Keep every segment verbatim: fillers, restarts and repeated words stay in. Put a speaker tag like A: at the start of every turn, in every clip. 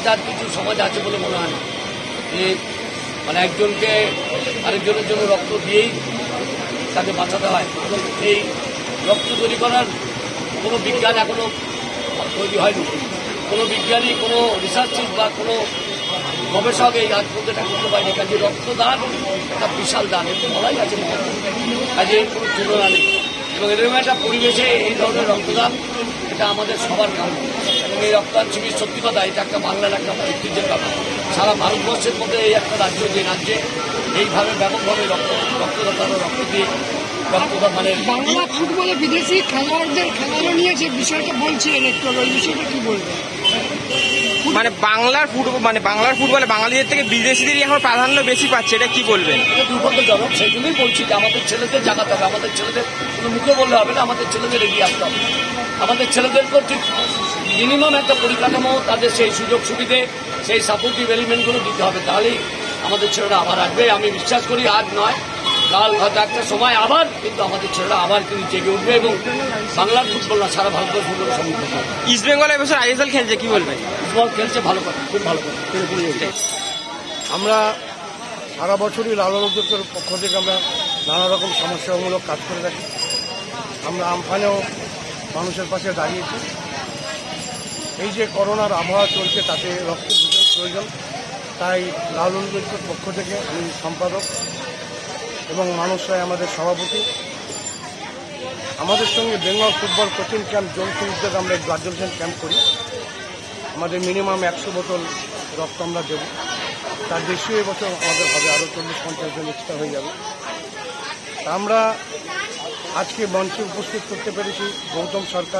A: আর কিছু সমাজ আছে বলে মনে হয় না যে মানে একজনকে আরেকজনের জন্য রক্ত দিয়েই তাকে বাঁচাতে হয়। এই রক্ত তৈরি করার কোনো বিজ্ঞান এখনো তৈরি হয়নি, কোনো বিজ্ঞানী কোনো রিসার্চিস্ট বা কোনো গবেষক এই আজ পর্যন্ত এটা করতে পারেনি। কাজে রক্তদান একটা বিশাল দান, একটু বলাই আছে মহত্ব, কাজে এর কোনো তুলনা নেই। এবং এরকম একটা পরিবেশে এই ধরনের রক্তদান এটা আমাদের সবার কাম। এবং এই রক্তদান শিবির সত্যি কথা এটা একটা বাংলার একটা ঐতিহ্যের ব্যাপার। সারা ভারতবর্ষের মধ্যে এই একটা রাজ্য, যে রাজ্যে এইভাবে ব্যাপকভাবে রক্ত রক্তদাতারা রক্ত দিয়ে রক্তদান মানে
B: বাংলা ফুটবলে বিদেশি খেলোয়াড়দের খেলানো নিয়ে যে বিষয়টা বলছিলেন একটু, ওই বিষয়টা কি বলবেন?
C: মানে বাংলার ফুটবল মানে বাংলার ফুটবলে বাঙালিদের থেকে বিদেশিদেরই এখন প্রাধান্য বেশি পাচ্ছে, এটা কি বলবেন?
A: এটা দুর্ভাগ্যজনক। সেই জন্যই বলছি যে আমাদের ছেলেদের জাগাতে হবে, আমাদের ছেলেদের কোনো মুখে বললে হবে না, আমাদের ছেলেদের এগিয়ে আসতে হবে। আমাদের ছেলেদেরকেও ঠিক মিনিমাম একটা পরিকাঠামো, তাদের সেই সুযোগ সুবিধে, সেই সাপোর্টিভ এলিমেন্টগুলো দিতে হবে, তাহলেই আমাদের ছেলেরা আবার আসবে। আমি বিশ্বাস করি আজ নয় কাল হয়তো একটা সময় আবার কিন্তু আমাদের ছেলেরা আবার কিন্তু জেগে উঠবে এবং বাংলার ফুটবল না সারা ভারতবর্ষ ফুটবল সমৃদ্ধ হবে।
C: ইস্ট বেঙ্গল এবছর আইএসএল খেলছে, কি বলবেন?
A: ফুটবল খেলছে, ভালো কথা, খুব ভালো কথা।
D: আমরা সারা বছরই লালন উদ্যোগের পক্ষ থেকে আমরা নানা রকম সমস্যামূলক কাজ করে থাকি। আমরা আমফানেও মানুষের পাশে দাঁড়িয়েছি। এই যে করোনার আবহাওয়া চলছে তাতে রক্তের ভীষণ প্রয়োজন, তাই লালন উদ্যোগের পক্ষ থেকে আমি সম্পাদক এবং মানুষ রায় আমাদের সভাপতি, আমাদের সঙ্গে বেঙ্গল ফুটবল কোচিং ক্যাম্প যৌথ উদ্যোগে আমরা ব্লাড ডোনেশন ক্যাম্প করি। আমাদের মিনিমাম একশো বোতল রক্ত আমরা দেব, তার বেশিও এবছর আমাদের হবে, আরও চল্লিশ পঞ্চাশ জন এক্সট্রা হয়ে যাবে। তা আমরা আজকে মঞ্চে উপস্থিত করতে পেরেছি গৌতম সরকার,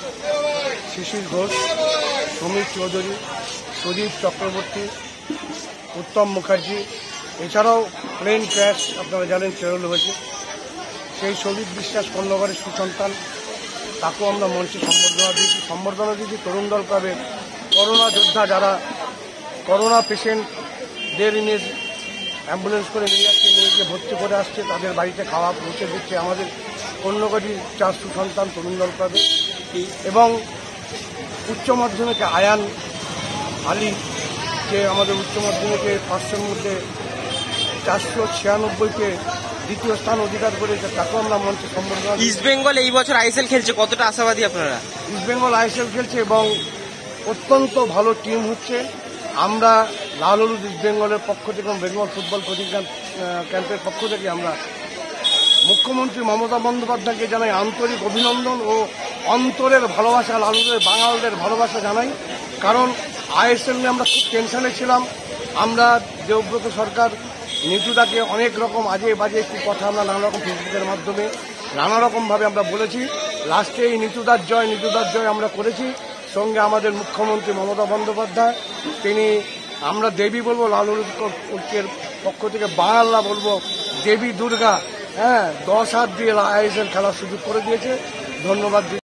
D: শিশির ঘোষ, সমীর চৌধুরী, সুদীপ চক্রবর্তী, উত্তম মুখার্জি, এছাড়াও প্লেন ক্র্যাশ আপনারা জানেন চেরল হয়েছে, সেই সৌভিক বিশ্বাস কর্ণগরের সুসন্তান, তাকেও আমরা মঞ্চে সম্বর্ধনা দিয়েছি। সম্বর্ধনা দিয়েছি তরুণ দল ক্লাবের করোনা যোদ্ধা যারা করোনা পেশেন্টদের নিয়ে অ্যাম্বুলেন্স করে নিয়ে যাচ্ছে, নিয়ে গিয়ে ভর্তি করে আসছে, তাদের বাড়িতে খাওয়া পৌঁছে দিচ্ছে আমাদের কর্ণগরী চার সুসন্তান তরুণ দল ক্লাবে। এবং উচ্চ মাধ্যমিকে আয়ান আলী, যে আমাদের উচ্চ মাধ্যমিকে পাঁচশোর মধ্যে চারশো ছিয়ানব্বইতে দ্বিতীয় স্থান অধিকার করেছে, তাকেও আমরা মঞ্চে সম্বর্ধনা।
C: ইস্ট বেঙ্গল এই বছর আইএসএল খেলছে, কতটা আশাবাদী আপনারা?
D: ইস্ট বেঙ্গল আইএসএল খেলছে এবং অত্যন্ত ভালো টিম হচ্ছে। আমরা লাল হলুদ ইস্ট বেঙ্গলের পক্ষ থেকে এবং বেঙ্গল ফুটবল কোচিং ক্যাম্পের পক্ষ থেকে আমরা মুখ্যমন্ত্রী মমতা বন্দ্যোপাধ্যায়কে জানাই আন্তরিক অভিনন্দন ও অন্তরের ভালোবাসা, লাল হলুদের বাঙালদের ভালোবাসা জানাই। কারণ আইএসএল নিয়ে আমরা খুব টেনশনে ছিলাম। আমরা দেবব্রত সরকার নিতুদাকে অনেক রকম আজে বাজে একটি কথা আমরা নানা রকম ফেসবুকের মাধ্যমে নানা রকমভাবে আমরা বলেছি। লাস্টে এই নিতুদার জয় নিতুদার জয় আমরা করেছি। সঙ্গে আমাদের মুখ্যমন্ত্রী মমতা বন্দ্যোপাধ্যায়, তিনি আমরা দেবী বলবো, লাল হলুদের পক্ষ থেকে বাংলা বলবো দেবী দুর্গা, হ্যাঁ, দশ হাত দিয়ে আইএসএল খেলার সুযোগ করে দিয়েছে। ধন্যবাদ।